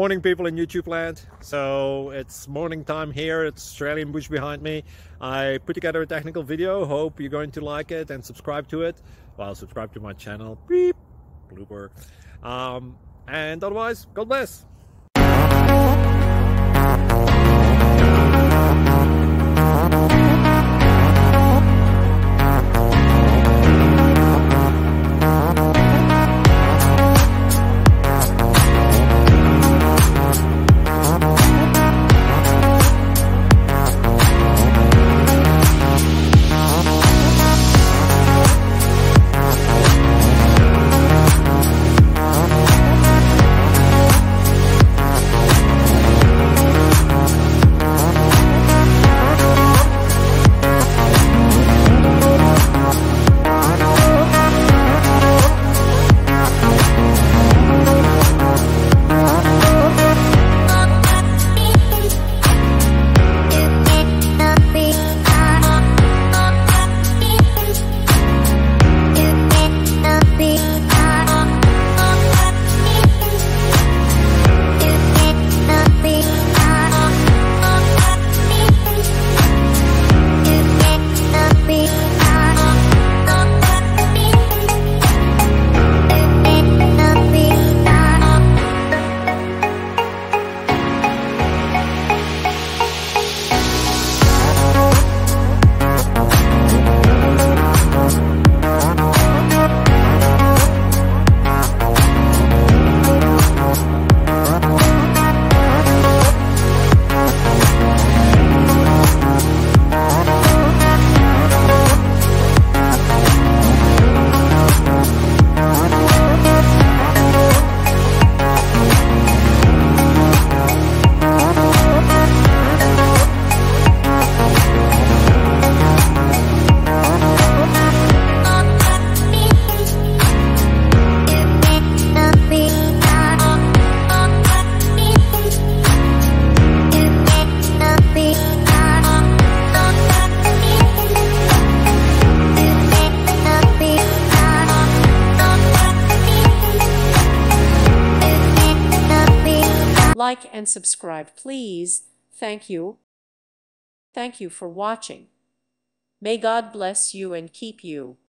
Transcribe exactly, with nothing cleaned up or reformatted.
Morning, people in YouTube land. So it's morning time here. It's Australian bush behind me. I put together a technical video. Hope you're going to like it and subscribe to it. Well, subscribe to my channel. Beep. Blooper. Um, and otherwise, God bless. Like and subscribe, please. Thank you. Thank you for watching. May God bless you and keep you.